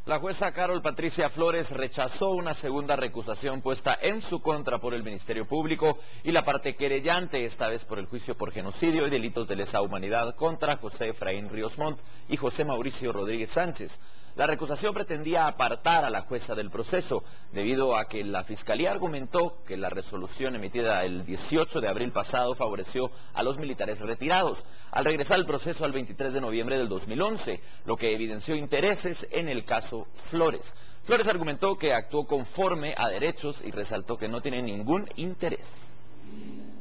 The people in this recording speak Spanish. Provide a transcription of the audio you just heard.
La jueza Carol Patricia Flores rechazó una segunda recusación puesta en su contra por el Ministerio Público y la parte querellante, esta vez por el juicio por genocidio y delitos de lesa humanidad contra José Efraín Ríos Montt y José Mauricio Rodríguez Sánchez. La recusación pretendía apartar a la jueza del proceso, debido a que la Fiscalía argumentó que la resolución emitida el 18 de abril pasado favoreció a los militares retirados, al regresar el proceso al 23 de noviembre del 2011, lo que evidenció intereses en el caso Flores. Flores argumentó que actuó conforme a derechos y resaltó que no tiene ningún interés.